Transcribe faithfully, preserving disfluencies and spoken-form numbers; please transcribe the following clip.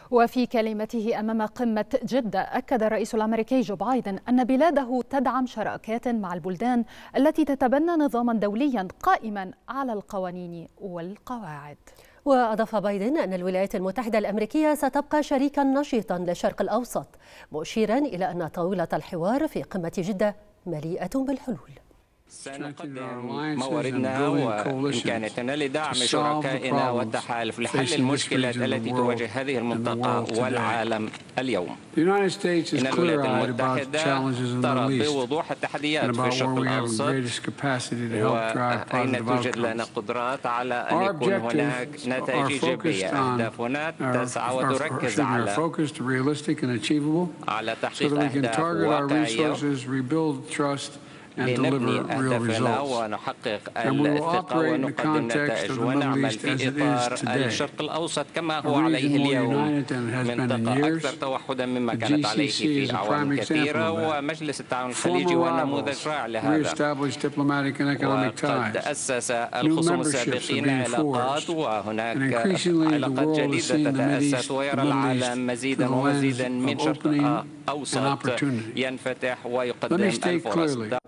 وفي كلمته أمام قمة جدة أكد الرئيس الأمريكي جو بايدن أن بلاده تدعم شراكات مع البلدان التي تتبنى نظاما دوليا قائما على القوانين والقواعد. وأضاف بايدن أن الولايات المتحدة الأمريكية ستبقى شريكا نشيطا للشرق الأوسط، مشيرا إلى أن طاولة الحوار في قمة جدة مليئة بالحلول. سنقدم مواردنا وإمكاناتنا لدعم شركائنا والتحالف لحل المشكلات التي تواجه هذه المنطقة والعالم اليوم. إن الولايات المتحدة ترى بوضوح التحديات في الشرق الأوسط، وأين توجد لنا قدرات على أن يكون هناك نتائج إيجابية. أهدافنا تسعى وتركز على على تحقيق أهداف واقعية لنبني أهدافنا ونحقق الثقة ونقدم نتائج ونعمل في إطار الشرق الأوسط كما هو عليه اليوم، منطقة أكثر توحدا مما كانت عليه في أعوام كثيرة، ومجلس التعاون الخليجي هو نموذج رائع لهذا. وقد أسس الخصوم السابقين علاقات، وهناك علاقات جديدة تتأسس، ويرى العالم مزيدا ومزيدا من شرق أوسط ينفتح ويقدم الفرص.